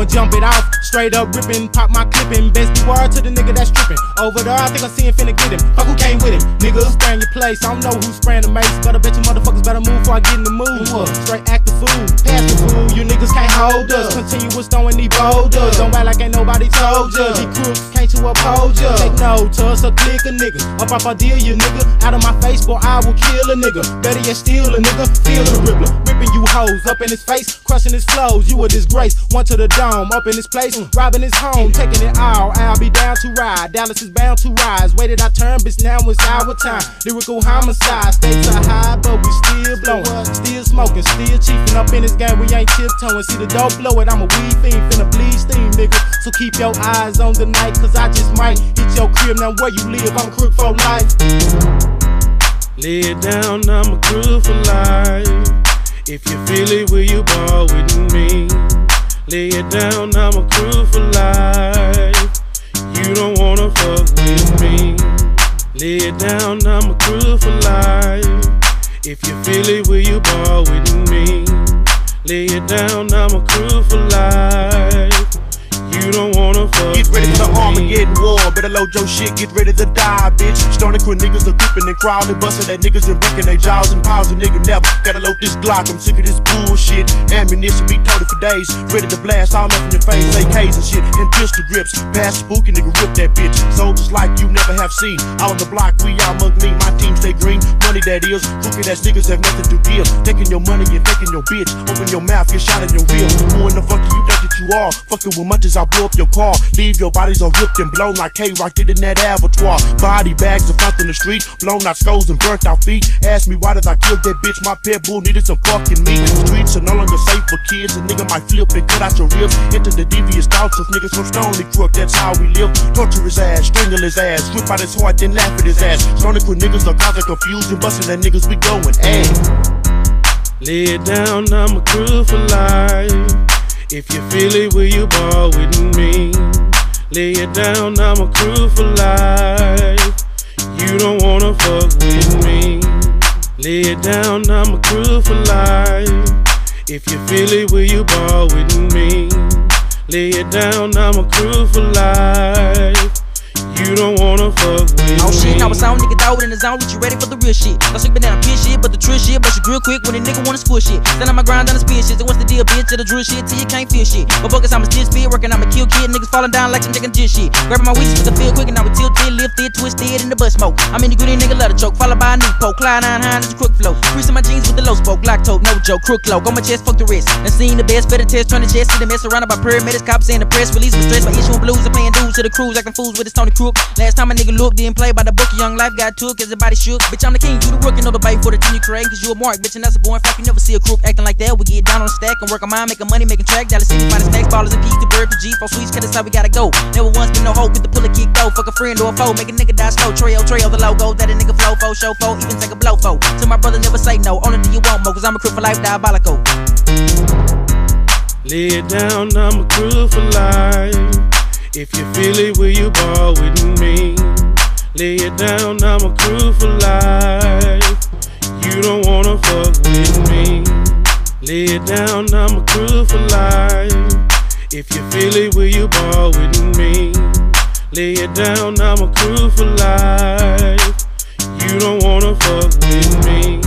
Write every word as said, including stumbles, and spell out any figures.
I'ma jump it off, straight up rippin', pop my clippin'. Best word to the nigga that's strippin'. Over there, I think I see him finna get him. Fuck who came with him, nigga. Spraying your place, I don't know who's spraying the mace, but I bet you motherfuckers better move before I get in the mood. Straight act the fool, pass the fool. You niggas can't hold us. Continuous throwing these boulders. Don't act like ain't nobody told ya. These crooks can't you uphold ya. Take no to us, a click a nigga. Up off our deal, you nigga. Out of my face, boy, I will kill a nigga. Better yet, steal a nigga. Feel the rippler, ripping you hoes up in his face, crushing his flows. You a disgrace. One to the dome, up in his place, robbing his home, taking it all. I'll be down to ride. Dallas is bound to rise. Waited I turn, bitch, now it's our time. Lyrical homicide, stakes are high, but we still blowing, still smoking, still chiefing up in this game. We ain't tiptoeing. See the dope blow it. I'm a weed fiend, finna bleed steam, nigga. So keep your eyes on the night, cause I just might hit your crib. Now where you live, I'm a crook for life. Lay it down, I'm a crook for life. If you feel it, will you ball with me? Lay it down, I'm a crook for life. You don't wanna fuck with me. Lay it down, I'm a crook for life. If you feel it, will you ball with me? Lay it down, I'm a crook for life. You don't wanna fuck. Get ready for the Armageddon war. Better load your shit, get ready to die, bitch. Starting crew niggas are creeping and crawling, busting at niggas and breaking their jaws and paws. A nigga never gotta load this Glock. I'm sick of this bullshit. Ammunition be toted for days. Ready to blast all up in your face. A Ks and shit and pistol grips. Pass spooky nigga, rip that bitch. Soldiers like you never have seen. All on the block, we all mug me. My team stay green. Money that is. Crooked ass niggas have nothing to give. Taking your money and taking your bitch. Open your mouth, get shot in your ribs. Who in the fuck you think that you are? Fucking with munches, I'll blow up your car. Leave your bodies all ripped and blown like K-Rock did in that abattoir. Body bags of front in the street, blown out skulls and burnt out feet. Ask me why did I kill that bitch? My pit bull needed some fucking meat. Streets are no longer safe for kids. A nigga might flip and cut out your ribs. Into the devious thoughts of niggas from Stony Crook. That's how we live. Torture his ass, strangle his ass, rip out his heart, then laugh at his ass. Stony Crook niggas are causing confusion, busting that niggas we going ass. Lay it down, I'm a crook for life. If you feel it, will you ball with me? Lay it down, I'm a crook for life. You don't wanna fuck with me. Lay it down, I'm a crook for life. If you feel it, will you ball with me? Lay it down, I'm a crook for life. You don't wanna fuck with me. Oh shit, now it's on, nigga, throw it in the zone, get you ready for the real shit. Don't sleep down bitch shit, but the true shit, but you real quick when a nigga wanna squish shit. Stand on my grind, down the speed shit, so what's the deal, bitch? To the drill shit, till you can't feel shit. But focus, I'm a still speed, working, I'm a kill kid, niggas falling down like some chicken dish shit. Grabbing my weeds, cause I feel quick, and I would tilt it, lift it, twist it in the bus smoke. I'm in the gritty nigga, let a choke, followed by a new poke. Clyde nine high, there's a crook flow. Creasing my jeans with the low spoke, lock tote, no joke, crook low. Go my chest, fuck the rest. And seen the best, better test, turn the chest, see the mess surrounded by paramedics, cops in the press release, with stress by issuing blues and paying dues to the crews, acting fools with the Stony Crook. Last time a nigga looked, didn't play by the book, young life got took, cause everybody shook. Bitch, I'm the king, you the rookie, know the bait for the team you creating, cause you a mark, bitch, and that's a boring fact. You never see a crook acting like that. We get down on the stack and work on mine, making money, making track. Dallas City, finding snacks, ballers and peas, the bird, the G, four sweets, cause that's how we gotta go. Never once been no hope with the pull a kick though. Fuck a friend or a foe, make a nigga die slow. Trail, trail, the logo that a nigga flow for, show for, even take a blow for. To my brother, never say no, only do you want more, cause I'm a crook for life, diabolical. Lay it down, I'm a crook for life. If you feel it, will you ball with me? Lay it down, I'm a crook for life. You don't wanna fuck with me. Lay it down, I'm a crook for life. If you feel it, will you ball with me? Lay it down, I'm a crook for life. You don't wanna fuck with me.